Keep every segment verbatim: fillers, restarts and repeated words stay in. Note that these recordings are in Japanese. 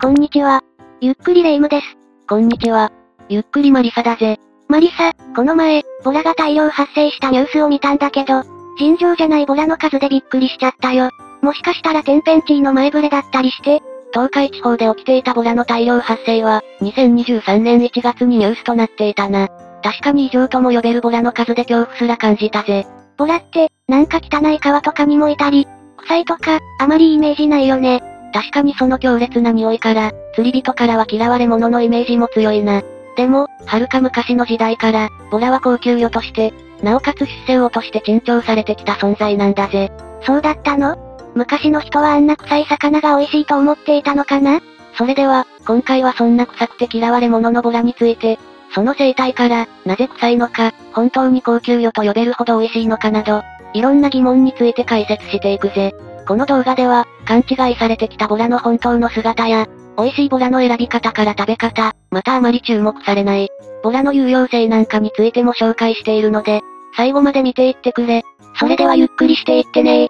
こんにちは。ゆっくりレ夢ムです。 こんにちは。ゆっくりマリサだぜ。 マリサ、この前、ボラが大量発生したニュースを見たんだけど、尋常じゃないボラの数でびっくりしちゃったよ。もしかしたら天変地異の前触れだったりして、 東海地方で起きていたボラの大量発生は、にせんにじゅうさんねんいちがつにニュースとなっていたな。確かに異常とも呼べるボラの数で恐怖すら感じたぜ。 ボラって、なんか汚い川とかにもいたり、臭いとか、あまりいいイメージないよね。 確かにその強烈な匂いから、釣り人からは嫌われ者のイメージも強いな。でも、遥か昔の時代から、ボラは高級魚として、なおかつ出世魚として珍重されてきた存在なんだぜ。 そうだったの？昔の人はあんな臭い魚が美味しいと思っていたのかな？ それでは、今回はそんな臭くて嫌われ者のボラについて、その生態から、なぜ臭いのか、本当に高級魚と呼べるほど美味しいのかなど、いろんな疑問について解説していくぜ。この動画では、勘違いされてきたボラの本当の姿や、美味しいボラの選び方から食べ方、またあまり注目されない、ボラの有用性なんかについても紹介しているので、最後まで見ていってくれ。 それではゆっくりしていってねー。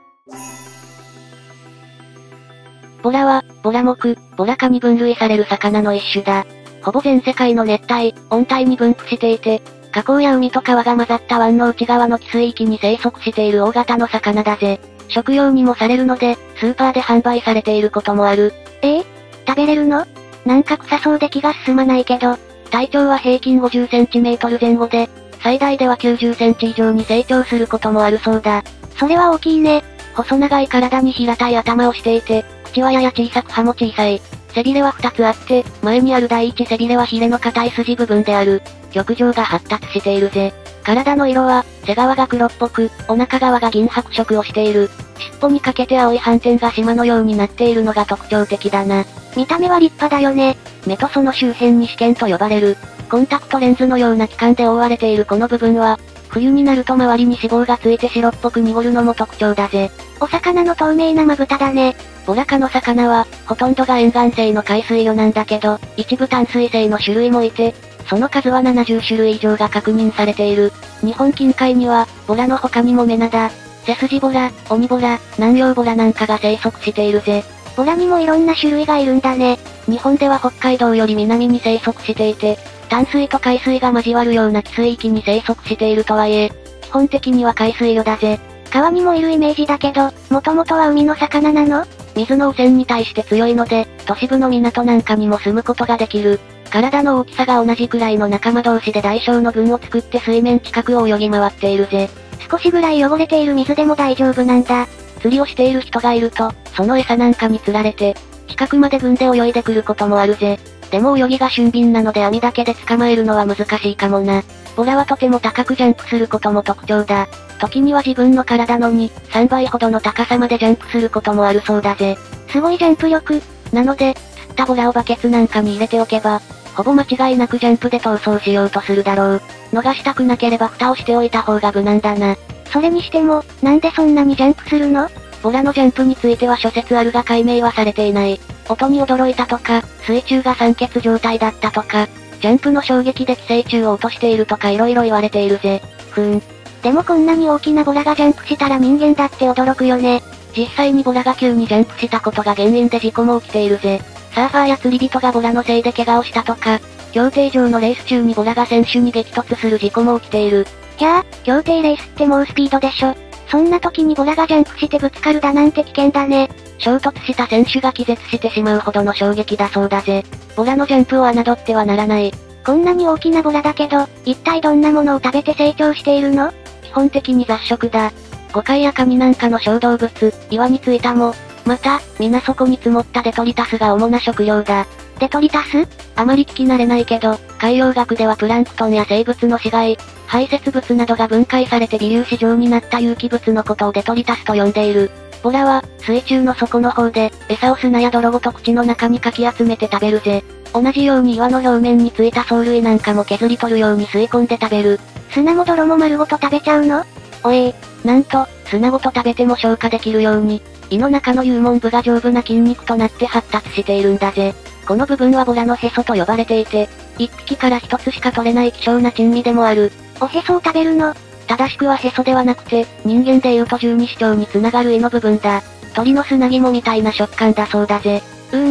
ボラは、ボラ目、ボラ科に分類される魚の一種だ。ほぼ全世界の熱帯、温帯に分布していて、河口や海と川が混ざった湾の内側の汽水域に生息している大型の魚だぜ。食用にもされるので、スーパーで販売されていることもある。 えー、食べれるの？なんか臭そうで気が進まないけど。 体長は平均ごじゅっセンチメートル前後で、最大ではきゅうじゅっセンチ以上に成長することもあるそうだ。 それは大きいね。 細長い体に平たい頭をしていて、口はやや小さく歯も小さい。背びれはふたつあって、前にある第一背びれはヒレの硬い筋部分である。極上が発達しているぜ。体の色は、背側が黒っぽく、お腹側が銀白色をしている。尻尾にかけて青い斑点が縞のようになっているのが特徴的だな。 見た目は立派だよね。 目とその周辺に視瞼と呼ばれる、コンタクトレンズのような器官で覆われているこの部分は、冬になると周りに脂肪がついて白っぽく濁るのも特徴だぜ。 お魚の透明なまぶただね。 ボラ科の魚は、ほとんどが沿岸性の海水魚なんだけど、一部淡水性の種類もいて、その数はななじゅっしゅるい以上が確認されている。日本近海には、ボラの他にもメナダ、背筋ボラ、オニボラ、南洋ボラなんかが生息しているぜ。 ボラにもいろんな種類がいるんだね。 日本では北海道より南に生息していて、淡水と海水が交わるような汽水域に生息しているとはいえ、基本的には海水魚だぜ。 川にもいるイメージだけど、もともとは海の魚なの？ 水の汚染に対して強いので、都市部の港なんかにも住むことができる。体の大きさが同じくらいの仲間同士で大小の群を作って水面近くを泳ぎ回っているぜ。 少しぐらい汚れている水でも大丈夫なんだ。 釣りをしている人がいると、その餌なんかに釣られて、近くまで群で泳いでくることもあるぜ。でも泳ぎが俊敏なので網だけで捕まえるのは難しいかもな。ボラはとても高くジャンプすることも特徴だ。時には自分の体のに、さんばいほどの高さまでジャンプすることもあるそうだぜ。 すごいジャンプ力。 なので、釣ったボラをバケツなんかに入れておけば、ほぼ間違いなくジャンプで逃走しようとするだろう。逃したくなければ蓋をしておいた方が無難だな。 それにしても、なんでそんなにジャンプするの？ ボラのジャンプについては諸説あるが解明はされていない。音に驚いたとか、水中が酸欠状態だったとか、ジャンプの衝撃で寄生虫を落としているとか色々言われているぜ。ふーん。 でもこんなに大きなボラがジャンプしたら人間だって驚くよね。 実際にボラが急にジャンプしたことが原因で事故も起きているぜ。サーファーや釣り人がボラのせいで怪我をしたとか、競艇場のレース中にボラが選手に激突する事故も起きている。 ひゃー、競艇レースって猛スピードでしょ。そんな時にボラがジャンプしてぶつかるだなんて危険だね。 衝突した選手が気絶してしまうほどの衝撃だそうだぜ。ボラのジャンプを侮ってはならない。 こんなに大きなボラだけど、一体どんなものを食べて成長しているの？ 基本的に雑食だ。ゴカイやカニなんかの小動物、岩についたも、また、水底に積もったデトリタスが主な食料だ。 デトリタス？ あまり聞き慣れないけど、海洋学ではプランクトンや生物の死骸、排泄物などが分解されて微粒子状になった有機物のことをデトリタスと呼んでいる。ボラは、水中の底の方で、餌を砂や泥ごと口の中にかき集めて食べるぜ。同じように岩の表面についた藻類なんかも削り取るように吸い込んで食べる。 砂も泥も丸ごと食べちゃうの？ おえー、なんと、砂ごと食べても消化できるように、胃の中の幽門部が丈夫な筋肉となって発達しているんだぜ。この部分はボラのへそと呼ばれていて、一匹から一つしか取れない希少な珍味でもある。 おへそを食べるの？ 正しくはへそではなくて、人間でいうと十二指腸につながる胃の部分だ。鳥の砂肝みたいな食感だそうだぜ。 うーん。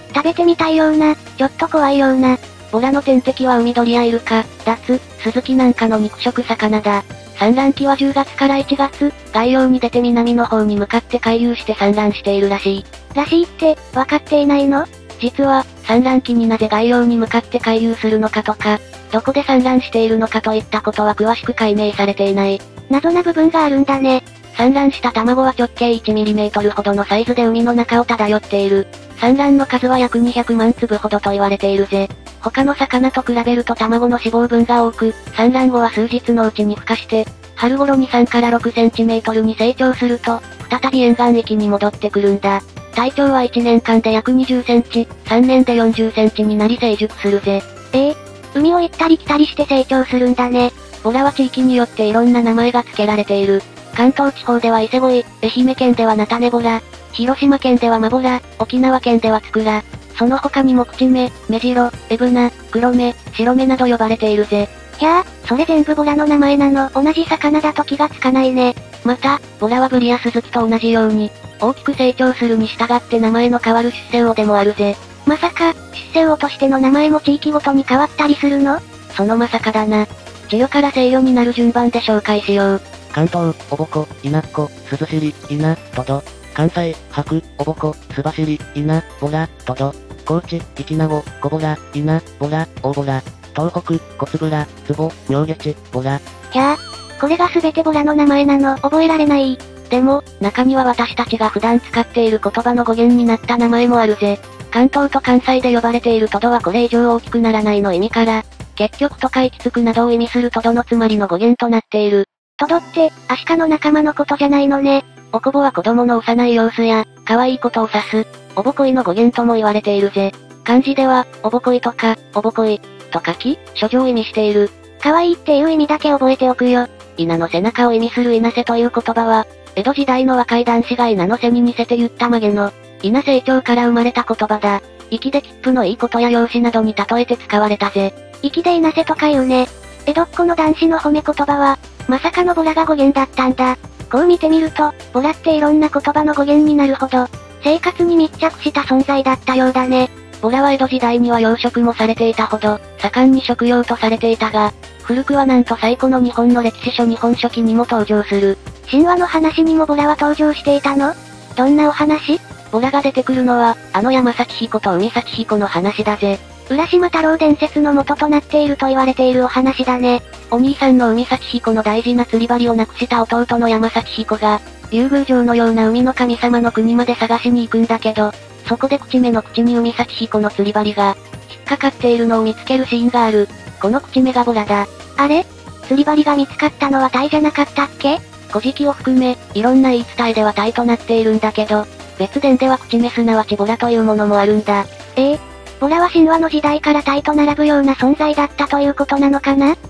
食べてみたいような、ちょっと怖いような。 ボラの天敵は海鳥やイルカ、ダツ、スズキなんかの肉食魚だ。産卵期はじゅうがつからいちがつ、外洋に出て南の方に向かって回遊して産卵しているらしい。 らしいって、わかっていないの？ 実は、産卵期になぜ外洋に向かって回遊するのかとか、どこで産卵しているのかといったことは詳しく解明されていない。 謎な部分があるんだね。 産卵した卵は直径いちミリメートルほどのサイズで海の中を漂っている。産卵の数は約にひゃくまんつぶほどと言われているぜ。他の魚と比べると卵の脂肪分が多く、産卵後は数日のうちに孵化して、春頃にさんからろくセンチメートルに成長すると、再び沿岸域に戻ってくるんだ。体長はいちねんかんで約にじゅっセンチ、さんねんでよんじゅっセンチになり成熟するぜ。 ええ、海を行ったり来たりして成長するんだね。 ボラは地域によっていろんな名前が付けられている。関東地方では伊勢鯉、愛媛県では菜種ボラ、広島県ではマボラ、沖縄県ではツクラ、その他にも口目、メジロ、エブナ、黒目、白目など呼ばれているぜ。 ひゃあ、それ全部ボラの名前なの？同じ魚だと気がつかないね。 また、ボラはブリやスズキと同じように、大きく成長するに従って名前の変わる出世魚でもあるぜ。 まさか、出世魚としての名前も地域ごとに変わったりするの？ そのまさかだな。稚魚から成魚になる順番で紹介しよう。 関東、おぼこ、いなっこ、すずしり、いな、とど。関西、白、おぼこ、すばしり、いな、ボラ、とど。高知、いきなご、こぼら、いな、ボラ、大ボラ。東北、こつぶら、つぼ、妙げち、ボラ。 ひゃあ、これがすべてボラの名前なの？覚えられない。 でも、中には私たちが普段使っている言葉の語源になった名前もあるぜ。関東と関西で呼ばれているトドはこれ以上大きくならないの意味から、結局とか行き着くなどを意味するトドのつまりの語源となっている。 トドって、アシカの仲間のことじゃないのね。 おこぼは子供の幼い様子や、可愛いことを指す、おぼこいの語源とも言われているぜ。漢字では、おぼこいとか、おぼこい、と書き、処女を意味している。 可愛いっていう意味だけ覚えておくよ。 稲の背中を意味する稲瀬という言葉は、江戸時代の若い男子が稲の背に似せて言った曲げの、稲成長から生まれた言葉だ。粋で切符のいいことや容姿などに例えて使われたぜ。 粋で稲瀬とか言うね。江戸っ子の男子の褒め言葉は、まさかのボラが語源だったんだ。こう見てみると、ボラっていろんな言葉の語源になるほど、生活に密着した存在だったようだね。 ボラは江戸時代には養殖もされていたほど、盛んに食用とされていたが、古くはなんと最古の日本の歴史書日本書紀にも登場する。 神話の話にもボラは登場していたの？どんなお話？ ボラが出てくるのは、あの山崎彦と海崎彦の話だぜ。 浦島太郎伝説の元となっていると言われているお話だね。 お兄さんの海崎彦の大事な釣り針を亡くした弟の山崎彦が、竜宮城のような海の神様の国まで探しに行くんだけど、そこで口目の口に海崎彦の釣り針が、引っかかっているのを見つけるシーンがある。この口目がボラだ。 あれ？釣り針が見つかったのはタイじゃなかったっけ？ 古事記を含め、いろんな言い伝えではタイとなっているんだけど、別伝では口目すなわちボラというものもあるんだ。 ええ、ボラは神話の時代からタイと並ぶような存在だったということなのかな？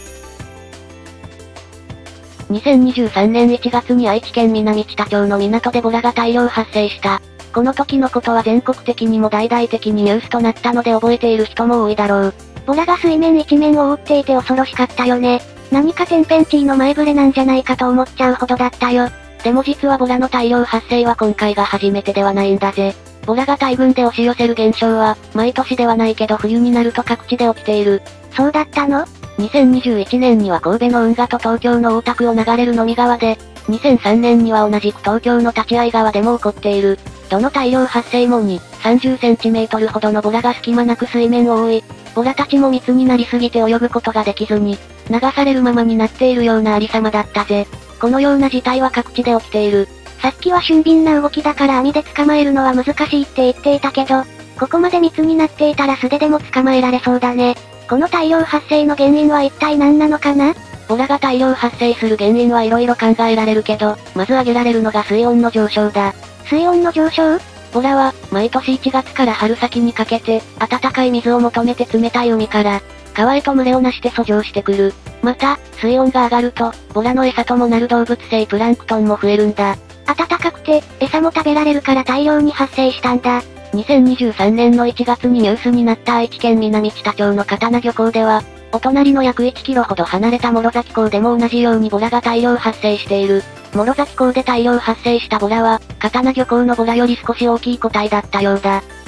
にせんにじゅうさんねんいちがつに愛知県南知多町の港でボラが大量発生した。この時のことは全国的にも大々的にニュースとなったので覚えている人も多いだろう。 ボラが水面一面を覆っていて恐ろしかったよね。何か天変地異の前触れなんじゃないかと思っちゃうほどだったよ。 でも実はボラの大量発生は今回が初めてではないんだぜ。ボラが大群で押し寄せる現象は、毎年ではないけど冬になると各地で起きている。 そうだったの？ にせんにじゅういちねんには神戸の運河と東京の大田区を流れる飲み川で、にせんさんねんには同じく東京の立会川でも起こっている。どの大量発生もに、さんじゅっセンチメートルほどのボラが隙間なく水面を覆い、ボラたちも密になりすぎて泳ぐことができずに、流されるままになっているようなありさまだったぜ。このような事態は各地で起きている。 さっきは俊敏な動きだから網で捕まえるのは難しいって言っていたけど、ここまで密になっていたら素手でも捕まえられそうだね。この大量発生の原因は一体何なのかな？ ボラが大量発生する原因はいろいろ考えられるけど、まず挙げられるのが水温の上昇だ。 水温の上昇？ ボラは、毎年いちがつから春先にかけて、暖かい水を求めて冷たい海から、川へと群れをなして遡上してくる。また、水温が上がると、ボラの餌ともなる動物性プランクトンも増えるんだ。 暖かくて、餌も食べられるから大量に発生したんだ。 にせんにじゅうさんねんのいちがつにニュースになった愛知県南知多町の刀漁港では、お隣の約いちキロほど離れた諸崎港でも同じようにボラが大量発生している。諸崎港で大量発生したボラは、刀漁港のボラより少し大きい個体だったようだ。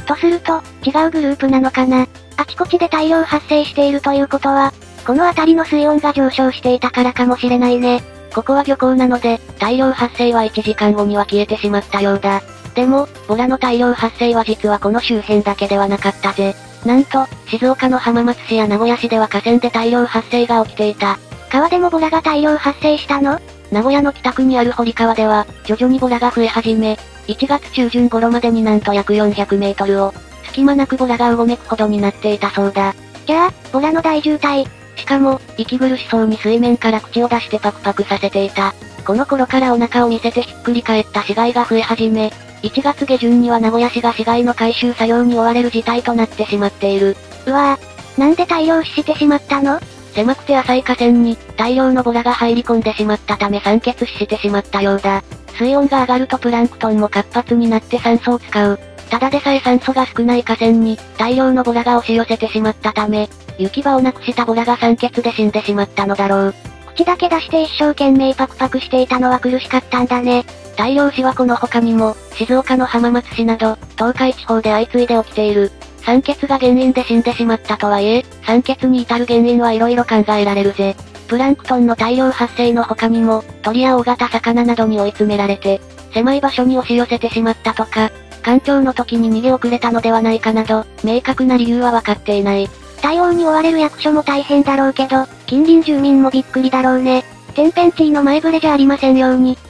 とすると、違うグループなのかな。あちこちで大量発生しているということは、この辺りの水温が上昇していたからかもしれないね。 ここは漁港なので、大量発生はいちじかんごには消えてしまったようだ。でも、ボラの大量発生は実はこの周辺だけではなかったぜ。なんと、静岡の浜松市や名古屋市では河川で大量発生が起きていた。 川でもボラが大量発生したの？ 名古屋の北区にある堀川では、徐々にボラが増え始め、いちがつちゅうじゅん頃までになんと約よんひゃくメートルを、隙間なくボラがうごめくほどになっていたそうだ。 じゃあ、ボラの大渋滞。 しかも、息苦しそうに水面から口を出してパクパクさせていた。この頃からお腹を見せてひっくり返った死骸が増え始め、いちがつげじゅんには名古屋市が死骸の回収作業に追われる事態となってしまっている。 うわぁ、なんで大量死してしまったの？ 狭くて浅い河川に、大量のボラが入り込んでしまったため酸欠死してしまったようだ。水温が上がるとプランクトンも活発になって酸素を使う。ただでさえ酸素が少ない河川に、大量のボラが押し寄せてしまったため、行き場をなくしたボラが酸欠で死んでしまったのだろう。 口だけ出して一生懸命パクパクしていたのは苦しかったんだね。 大量死はこの他にも、静岡の浜松市など、東海地方で相次いで起きている。酸欠が原因で死んでしまったとはいえ、酸欠に至る原因はいろいろ考えられるぜ。プランクトンの大量発生の他にも、鳥や大型魚などに追い詰められて、狭い場所に押し寄せてしまったとか、干潮の時に逃げ遅れたのではないかなど、明確な理由はわかっていない。 対応に追われる役所も大変だろうけど、近隣住民もびっくりだろうね。天変地異の前触れじゃありませんように。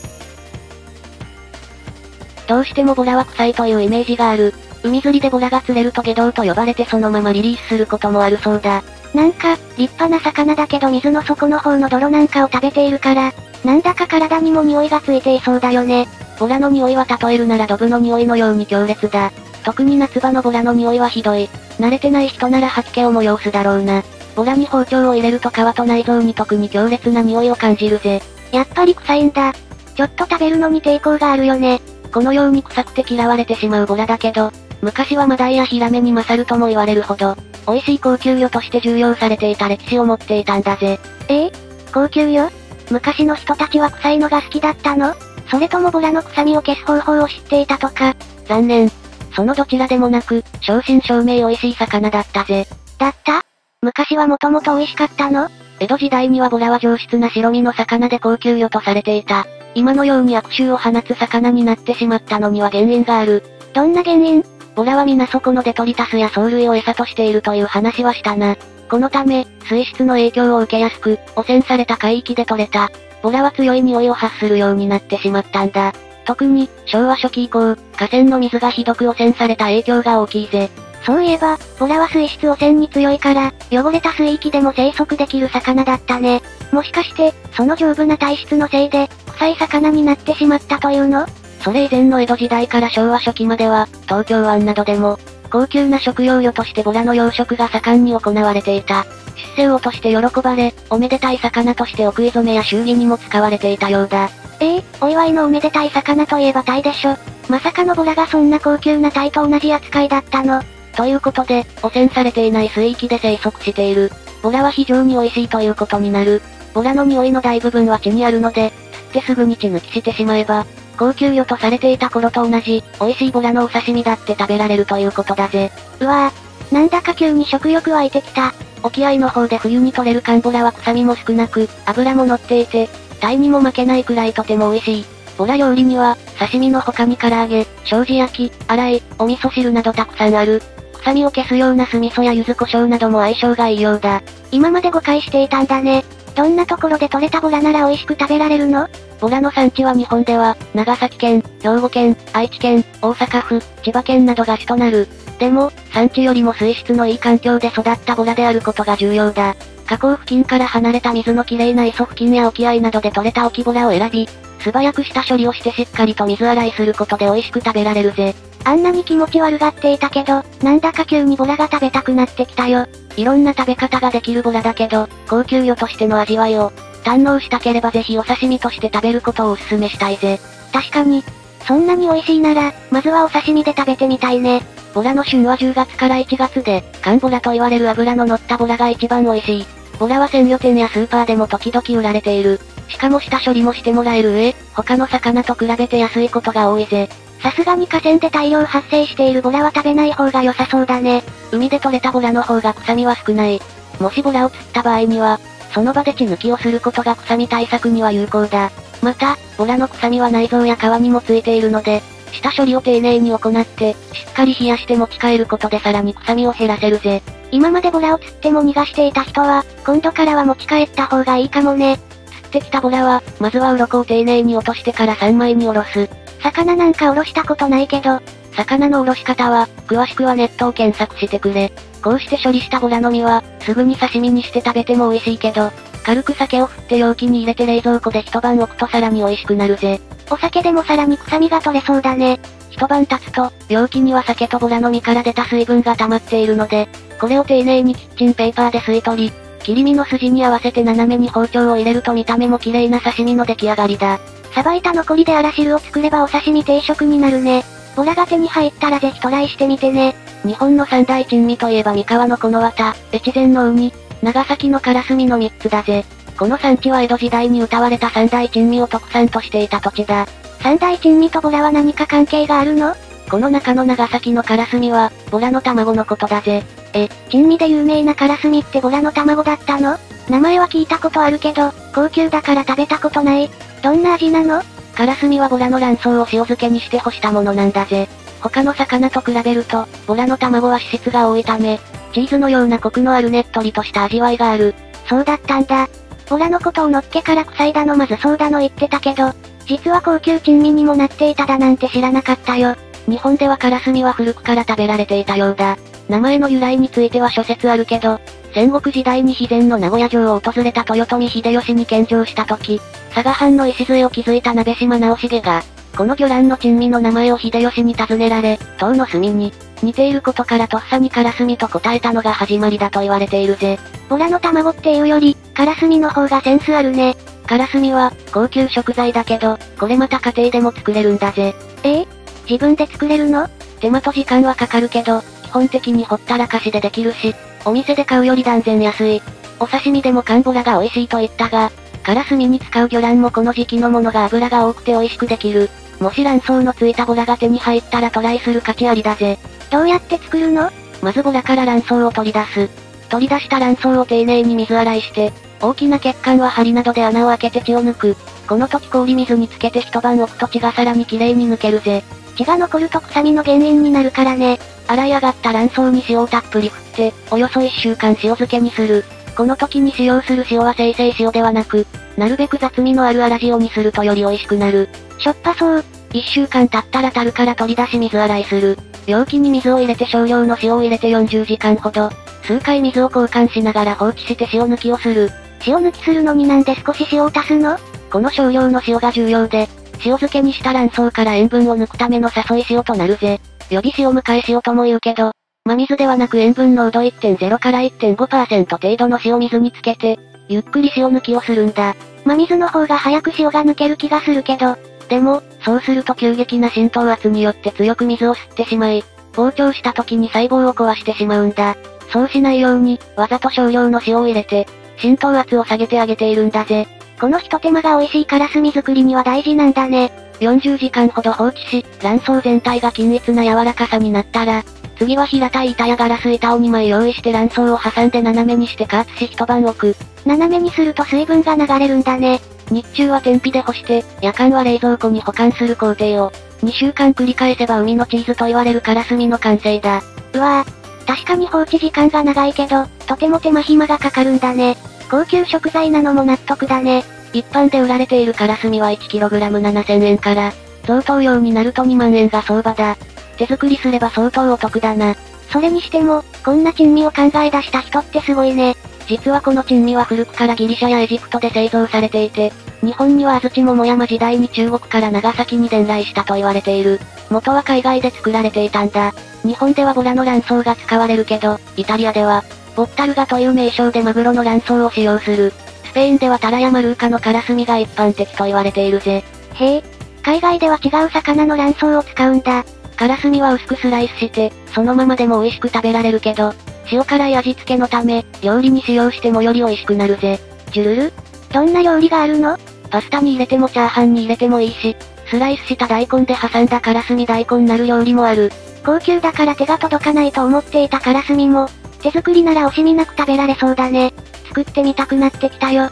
どうしてもボラは臭いというイメージがある。海釣りでボラが釣れると下道と呼ばれてそのままリリースすることもあるそうだ。 なんか、立派な魚だけど水の底の方の泥なんかを食べているから、なんだか体にも匂いがついていそうだよね。 ボラの匂いは例えるならドブの匂いのように強烈だ。特に夏場のボラの匂いはひどい。慣れてない人なら吐き気を催すだろうな。ボラに包丁を入れると皮と内臓に特に強烈な匂いを感じるぜ。 やっぱり臭いんだ。ちょっと食べるのに抵抗があるよね。 このように臭くて嫌われてしまうボラだけど、昔はマダイやヒラメに勝るとも言われるほど、美味しい高級魚として重用されていた歴史を持っていたんだぜ。 ええ？高級魚？昔の人たちは臭いのが好きだったの？それともボラの臭みを消す方法を知っていたとか？ 残念。そのどちらでもなく、正真正銘美味しい魚だったぜ。 だった？昔はもともと美味しかったの？ 江戸時代にはボラは上質な白身の魚で高級魚とされていた。今のように悪臭を放つ魚になってしまったのには原因がある。 どんな原因？ ボラは皆そこのデトリタスや藻類を餌としているという話はしたな。このため、水質の影響を受けやすく、汚染された海域で取れた。ボラは強い匂いを発するようになってしまったんだ。特に、昭和初期以降、河川の水がひどく汚染された影響が大きいぜ。 そういえば、ボラは水質汚染に強いから、汚れた水域でも生息できる魚だったね。もしかして、その丈夫な体質のせいで、臭い魚になってしまったというの？ それ以前の江戸時代から昭和初期までは、東京湾などでも、高級な食用魚としてボラの養殖が盛んに行われていた。出世魚として喜ばれ、おめでたい魚としてお食い初めや祝儀にも使われていたようだ。 ええー、お祝いのおめでたい魚といえばタイでしょ。まさかのボラがそんな高級なタイと同じ扱いだったの？ ということで、汚染されていない水域で生息している。ボラは非常に美味しいということになる。ボラの匂いの大部分は血にあるので、釣ってすぐに血抜きしてしまえば、高級魚とされていた頃と同じ、美味しいボラのお刺身だって食べられるということだぜ。 うわぁ、なんだか急に食欲湧いてきた。 沖合の方で冬に取れる寒ボラは臭みも少なく、脂も乗っていて、タイにも負けないくらいとても美味しい。ボラ料理には、刺身の他に唐揚げ、生地焼き、洗い、お味噌汁などたくさんある。臭みを消すような酢味噌や柚子胡椒なども相性がいいようだ。 今まで誤解していたんだね。どんなところで採れたボラなら美味しく食べられるの？ ボラの産地は日本では、長崎県、兵庫県、愛知県、大阪府、千葉県などが主となる。でも、産地よりも水質のいい環境で育ったボラであることが重要だ。河口付近から離れた水のきれいな磯付近や沖合などで採れた沖ボラを選び、素早く下処理をしてしっかりと水洗いすることで美味しく食べられるぜ。 あんなに気持ち悪がっていたけど、なんだか急にボラが食べたくなってきたよ。 いろんな食べ方ができるボラだけど、高級魚としての味わいを、堪能したければぜひお刺身として食べることをお勧めしたいぜ。 確かに。そんなに美味しいなら、まずはお刺身で食べてみたいね。 ボラの旬はじゅうがつからいちがつで、寒ボラと言われる脂の乗ったボラが一番美味しい。ボラは鮮魚店やスーパーでも時々売られている。しかも下処理もしてもらえる上、他の魚と比べて安いことが多いぜ。 さすがに河川で大量発生しているボラは食べない方が良さそうだね。 海で取れたボラの方が臭みは少ない。もしボラを釣った場合には、その場で血抜きをすることが臭み対策には有効だ。また、ボラの臭みは内臓や皮にもついているので、下処理を丁寧に行って、しっかり冷やして持ち帰ることでさらに臭みを減らせるぜ。 今までボラを釣っても逃がしていた人は、今度からは持ち帰った方がいいかもね。 釣ってきたボラは、まずは鱗を丁寧に落としてから三枚におろす。 魚なんかおろしたことないけど、 魚のおろし方は、詳しくはネットを検索してくれ。こうして処理したボラの身は、すぐに刺身にして食べても美味しいけど、軽く酒を振って容器に入れて冷蔵庫で一晩置くとさらに美味しくなるぜ。 お酒でもさらに臭みが取れそうだね。 一晩経つと、容器には酒とボラの身から出た水分が溜まっているので、これを丁寧にキッチンペーパーで吸い取り、切り身の筋に合わせて斜めに包丁を入れると見た目も綺麗な刺身の出来上がりだ。 さばいた残りであら汁を作ればお刺身定食になるね。ボラが手に入ったらぜひトライしてみてね。 日本の三大珍味といえば三河のこの綿、越前のウニ、長崎のカラスミの三つだぜ。この産地は江戸時代に歌われた三大珍味を特産としていた土地だ。 三大珍味とボラは何か関係があるの？ この中の長崎のカラスミは、ボラの卵のことだぜ。 え、珍味で有名なカラスミってボラの卵だったの？名前は聞いたことあるけど、高級だから食べたことない。どんな味なの？ カラスミはボラの卵巣を塩漬けにして干したものなんだぜ。他の魚と比べると、ボラの卵は脂質が多いため、チーズのようなコクのあるねっとりとした味わいがある。 そうだったんだ。ボラのことをのっけから臭いだのまずそうだの言ってたけど、実は高級珍味にもなっていただなんて知らなかったよ。 日本ではカラスミは古くから食べられていたようだ。名前の由来については諸説あるけど、戦国時代に肥前の名古屋城を訪れた豊臣秀吉に献上した時、佐賀藩の礎を築いた鍋島直重が、この魚卵の珍味の名前を秀吉に尋ねられ、塔の隅に、似ていることからとっさにカラスミと答えたのが始まりだと言われているぜ。 ボラの卵っていうより、カラスミの方がセンスあるね。 カラスミは、高級食材だけど、これまた家庭でも作れるんだぜ。 ええ？自分で作れるの？ 手間と時間はかかるけど、基本的にほったらかしでできるし、お店で買うより断然安い。お刺身でも寒ボラが美味しいと言ったが、カラスミに使う魚卵もこの時期のものが油が多くて美味しくできる。もし卵巣のついたボラが手に入ったらトライする価値ありだぜ。 どうやって作るの？ まずボラから卵巣を取り出す。取り出した卵巣を丁寧に水洗いして、大きな血管は針などで穴を開けて血を抜く。この時氷水につけて一晩置くと血がさらに綺麗に抜けるぜ。 血が残ると臭みの原因になるからね。 洗い上がった卵巣に塩をたっぷり振って、およそいっしゅうかん塩漬けにする。この時に使用する塩は精製塩ではなく、なるべく雑味のある粗塩にするとより美味しくなる。 しょっぱそう。 いっしゅうかん経ったら樽から取り出し水洗いする。容器に水を入れて少量の塩を入れてよんじゅうじかんほど、数回水を交換しながら放置して塩抜きをする。 塩抜きするのになんで少し塩を足すの？ この少量の塩が重要で、塩漬けにした卵巣から塩分を抜くための誘い塩となるぜ。予備塩迎え塩とも言うけど、真水ではなく塩分濃度 いってんゼロ から いってんごパーセント 程度の塩水につけて、ゆっくり塩抜きをするんだ。 真水の方が早く塩が抜ける気がするけど、 でも、そうすると急激な浸透圧によって強く水を吸ってしまい、膨張した時に細胞を壊してしまうんだ。そうしないように、わざと少量の塩を入れて、浸透圧を下げてあげているんだぜ。 この一手間が美味しいカラスミ作りには大事なんだね。 よんじゅうじかんほど放置し、卵巣全体が均一な柔らかさになったら、次は平たい板やガラス板をにまい用意して卵巣を挟んで斜めにして加圧し一晩置く。 斜めにすると水分が流れるんだね。 日中は天日で干して、夜間は冷蔵庫に保管する工程を、にしゅうかん繰り返せば海のチーズと言われるカラスミの完成だ。 うわぁ、確かに放置時間が長いけど、とても手間暇がかかるんだね。高級食材なのも納得だね。 一般で売られているカラスミは いちキログラムななせんえんから、贈答用になるとにまんえんが相場だ。手作りすれば相当お得だな。 それにしても、こんな珍味を考え出した人ってすごいね。 実はこの珍味は古くからギリシャやエジプトで製造されていて、日本には安土桃山時代に中国から長崎に伝来したと言われている。元は海外で作られていたんだ。日本ではボラの卵巣が使われるけど、イタリアでは、ボッタルガという名称でマグロの卵巣を使用する。スペインではタラやマルーカのカラスミが一般的と言われているぜ。 へえ、海外では違う魚の卵巣を使うんだ。 カラスミは薄くスライスして、そのままでも美味しく食べられるけど、塩辛い味付けのため、料理に使用してもより美味しくなるぜ。 ジュルル？どんな料理があるの？ パスタに入れてもチャーハンに入れてもいいし、 スライスした大根で挟んだからすみ大根なる料理もある。 高級だから手が届かないと思っていたからすみも、手作りなら惜しみなく食べられそうだね。作ってみたくなってきたよ。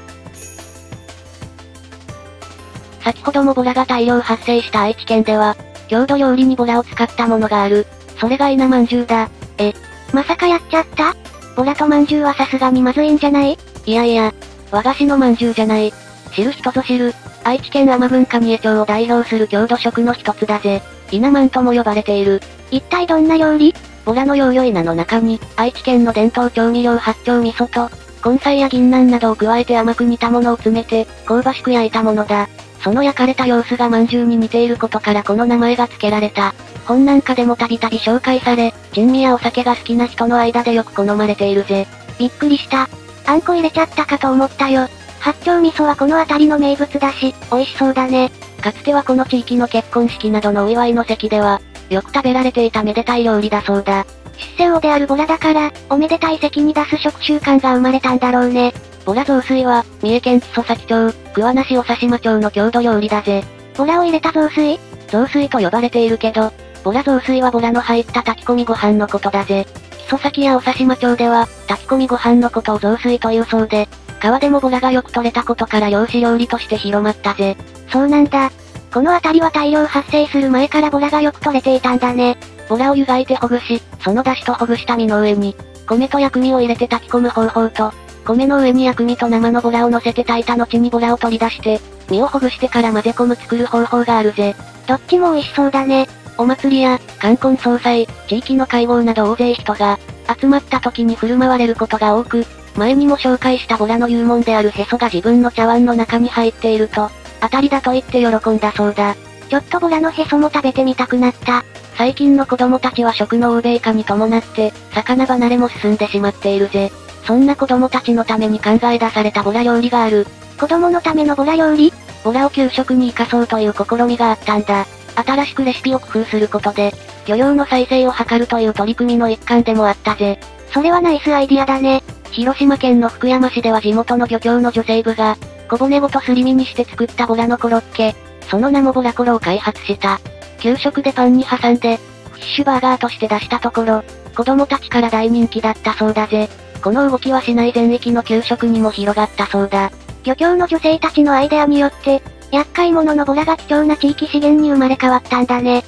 先ほどもボラが大量発生した愛知県では、郷土料理にボラを使ったものがある。それが稲まんじゅうだ。 え、まさかやっちゃった？ボラとまんじゅうはさすがにまずいんじゃない？ いやいや、和菓子のまんじゅうじゃない。知る人ぞ知る、愛知県尼文上江町を代表する郷土食の一つだぜ。稲まんとも呼ばれている。 一体どんな料理？ ボラのヨーヨー稲の中に、愛知県の伝統調味料八丁味噌と、根菜や銀杏などを加えて甘く煮たものを詰めて、香ばしく焼いたものだ。その焼かれた様子がまんじゅうに似ていることからこの名前が付けられた。本なんかでもたびたび紹介され、珍味やお酒が好きな人の間でよく好まれているぜ。 びっくりした。あんこ入れちゃったかと思ったよ。八丁味噌はこの辺りの名物だし、美味しそうだね。 かつてはこの地域の結婚式などのお祝いの席では、よく食べられていためでたい料理だそうだ。 出世王であるボラだから、おめでたい席に出す食習慣が生まれたんだろうね。 ボラ雑炊は、三重県木曽岬町、桑名市長島町の郷土料理だぜ。 ボラを入れた雑炊？ 雑炊と呼ばれているけど、ボラ雑炊はボラの入った炊き込みご飯のことだぜ。木曽岬や長島町では、炊き込みご飯のことを雑炊というそうで、川でもボラがよく取れたことから漁師料理として広まったぜ。 そうなんだ。この辺りは大量発生する前からボラがよく取れていたんだね。 ボラを湯がいてほぐし、その出汁とほぐした身の上に、米と薬味を入れて炊き込む方法と、米の上に薬味と生のボラを乗せて炊いた後にボラを取り出して、身をほぐしてから混ぜ込む作る方法があるぜ。 どっちも美味しそうだね。 お祭りや、冠婚葬祭、地域の会合など大勢人が、集まった時に振る舞われることが多く、前にも紹介したボラの幽門であるヘソが自分の茶碗の中に入っていると、当たりだと言って喜んだそうだ。 ちょっとボラのヘソも食べてみたくなった。 最近の子供たちは食の欧米化に伴って、魚離れも進んでしまっているぜ。そんな子供たちのために考え出されたボラ料理がある。 子供のためのボラ料理？ ボラを給食に生かそうという試みがあったんだ。新しくレシピを工夫することで、漁業の再生を図るという取り組みの一環でもあったぜ。 それはナイスアイディアだね。 広島県の福山市では地元の漁協の女性部が、小骨ごとすり身にして作ったボラのコロッケ、その名もボラコロを開発した。給食でパンに挟んで、フィッシュバーガーとして出したところ、子供たちから大人気だったそうだぜ。この動きは市内全域の給食にも広がったそうだ。 漁協の女性たちのアイデアによって、厄介者のボラが貴重な地域資源に生まれ変わったんだね。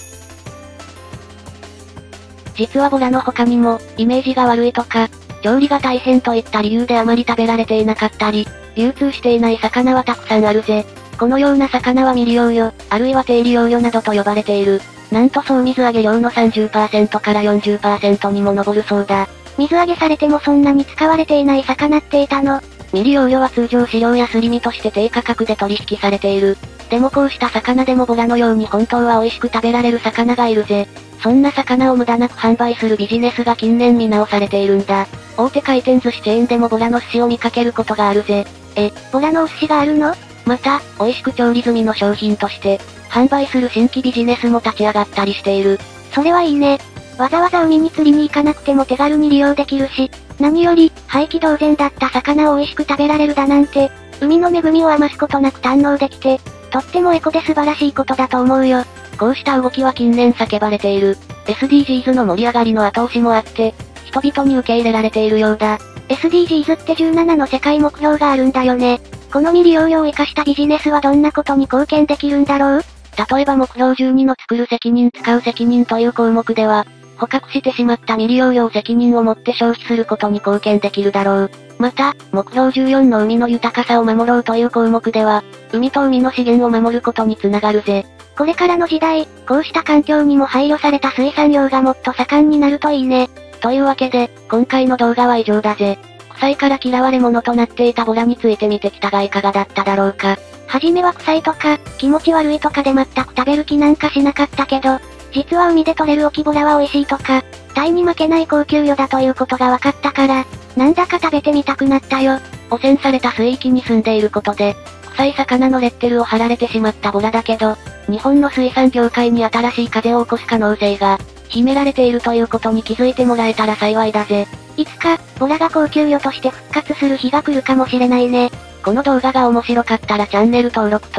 実はボラの他にも、イメージが悪いとか、調理が大変といった理由であまり食べられていなかったり、流通していない魚はたくさんあるぜ。このような魚は未利用魚、あるいは低利用魚などと呼ばれている。なんと総水揚げ量の さんじゅっパーセント から よんじゅっパーセント にも上るそうだ。 水揚げされてもそんなに使われていない魚っていたの？ 未利用魚は通常飼料やすり身として低価格で取引されている。でもこうした魚でもボラのように本当は美味しく食べられる魚がいるぜ。そんな魚を無駄なく販売するビジネスが近年見直されているんだ。大手回転寿司チェーンでもボラの寿司を見かけることがあるぜ。 え、ボラのお寿司があるの？ また、美味しく調理済みの商品として、販売する新規ビジネスも立ち上がったりしている。 それはいいね。わざわざ海に釣りに行かなくても手軽に利用できるし、何より、廃棄同然だった魚を美味しく食べられるだなんて、海の恵みを余すことなく堪能できて、とってもエコで素晴らしいことだと思うよ。 こうした動きは近年叫ばれている。エスディージーズ の盛り上がりの後押しもあって、人々に受け入れられているようだ。 エスディージーズ ってじゅうななの世界目標があるんだよね。この未利用魚を生かしたビジネスはどんなことに貢献できるんだろう？ 例えば目標じゅうにの作る責任使う責任という項目では、捕獲してしまった未利用魚を責任を持って消費することに貢献できるだろう。また、目標じゅうよんの海の豊かさを守ろうという項目では、海と海の資源を守ることにつながるぜ。 これからの時代、こうした環境にも配慮された水産業がもっと盛んになるといいね。 というわけで、今回の動画は以上だぜ。臭いから嫌われ者となっていたボラについて見てきたがいかがだっただろうか。 はじめは臭いとか、気持ち悪いとかで全く食べる気なんかしなかったけど、実は海で取れるオキボラは美味しいとか、タイに負けない高級魚だということが分かったから、なんだか食べてみたくなったよ。 汚染された水域に住んでいることで、臭い魚のレッテルを貼られてしまったボラだけど、日本の水産業界に新しい風を起こす可能性が、秘められているということに気づいてもらえたら幸いだぜ。 いつか、ボラが高級魚として復活する日が来るかもしれないね。 この動画が面白かったらチャンネル登録と、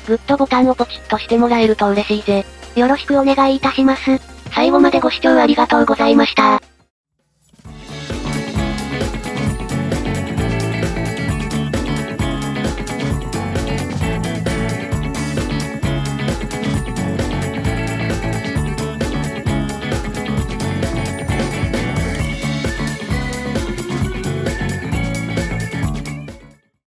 グッドボタンをポチッとしてもらえると嬉しいぜ。 よろしくお願いいたします。 最後までご視聴ありがとうございました。